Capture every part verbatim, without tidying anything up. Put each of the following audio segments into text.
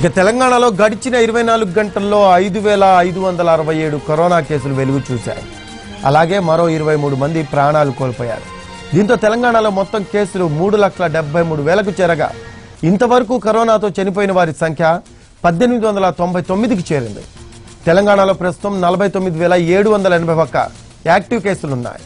ఇక తెలంగాణలో గడిచిన ఇరవై నాలుగు గంటల్లో ఐదు వేల ఐదు వందల అరవై ఏడు కరోనా కేసులు వెలుగు చూశాయి. అలాగే మరో ఇరవై మూడు మంది ప్రాణాలు కోల్పోయారు. దీంతో తెలంగాణలో మొత్తం కేసులు మూడు లక్షల డెబ్బై మూడు వేలకు చేరగా ఇంతవరకు కరోనాతో చనిపోయిన వారి సంఖ్య పద్దెనిమిది వందల తొంభై తొమ్మిదికి చేరింది. తెలంగాణలో ప్రస్తుతం నలభై తొమ్మిది వేల ఏడు వందల ఎనభై ఒక్క యాక్టివ్ కేసులున్నాయి.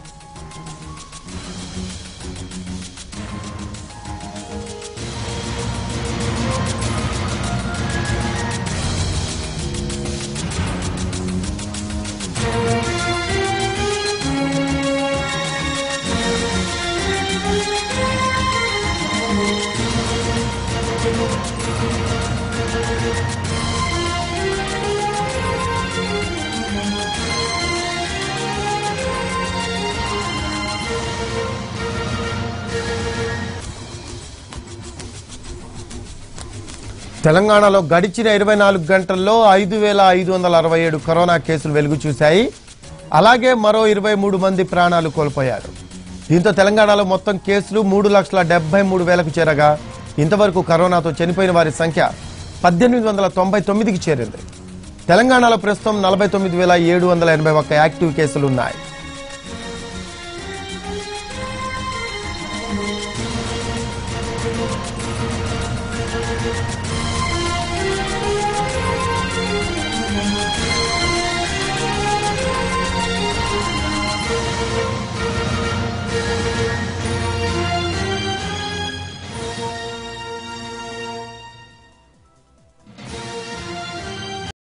తెలంగాణలో గడిచిన ఇరవై నాలుగు గంటల్లో ఐదు వేల ఐదు వందల అరవై ఏడు కరోనా కేసులు వెలుగు చూశాయి. అలాగే మరో ఇరవై మూడు మంది ప్రాణాలు కోల్పోయారు. దీంతో తెలంగాణలో మొత్తం కేసులు మూడు లక్షల డెబ్బై మూడు వేలకు చేరగా ఇంతవరకు కరోనాతో చనిపోయిన వారి సంఖ్య పద్దెనిమిది వందల తొంభై తొమ్మిదికి చేరింది. తెలంగాణలో ప్రస్తుతం నలభై తొమ్మిది వేల ఏడు వందల ఎనభై ఒక్క యాక్టివ్ కేసులున్నాయి.